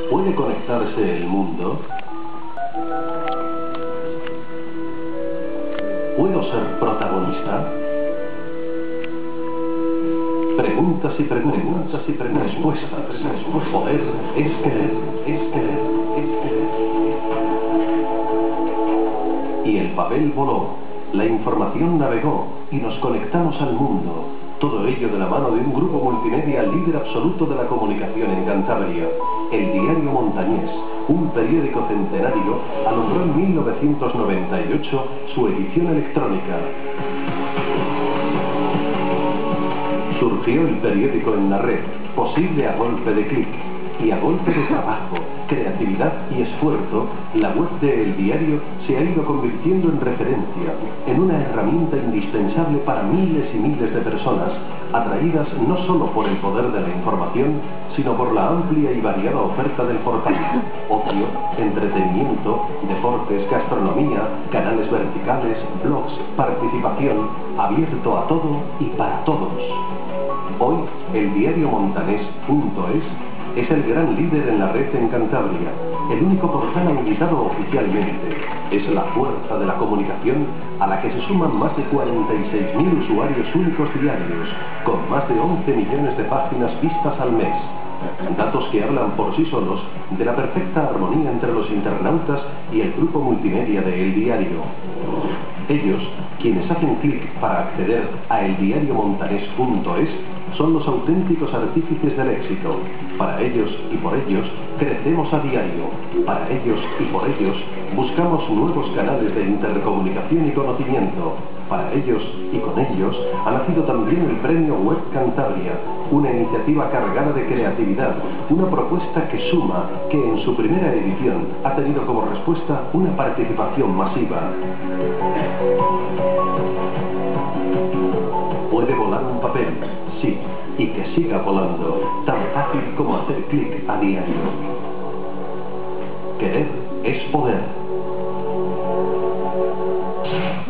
¿Puede conectarse el mundo? ¿Puedo ser protagonista? Preguntas y preguntas y preguntas. Respuestas. Poder es querer, es querer, es querer. Y el papel voló, la información navegó y nos conectamos al mundo. Todo ello de la mano de un grupo multimedia líder absoluto de la comunicación en Cantabria, El Diario Montañés, un periódico centenario, alumbró en 1998 su edición electrónica. Surgió el periódico en la red, posible a golpe de clic, y a golpe de trabajo, creatividad y esfuerzo, la web de El Diario se ha ido convirtiendo en referencia, en una herramienta indispensable para miles y miles de personas, atraídas no solo por el poder de la información, sino por la amplia y variada oferta del portal. Ocio, entretenimiento, deportes, gastronomía, canales verticales, blogs, participación, abierto a todo y para todos. Hoy, eldiariomontanés.es es el gran líder en la red en Cantabria, el único portal habilitado oficialmente. Es la fuerza de la comunicación a la que se suman más de 46.000 usuarios únicos diarios, con más de 11 millones de páginas vistas al mes. Datos que hablan por sí solos de la perfecta armonía entre los internautas y el grupo multimedia de El Diario. Ellos, quienes hacen clic para acceder a eldiariomontanés.es, son los auténticos artífices del éxito. Para ellos y por ellos, crecemos a diario. Para ellos y por ellos, buscamos nuevos canales de intercomunicación y conocimiento. Para ellos y con ellos, ha nacido también el Premio Web Cantabria, una iniciativa cargada de creatividad, una propuesta que suma, que en su primera edición ha tenido como respuesta una participación masiva. ¿Puede volar un papel? Sí, y que siga volando, tan fácil como hacer clic a diario. Querer es poder.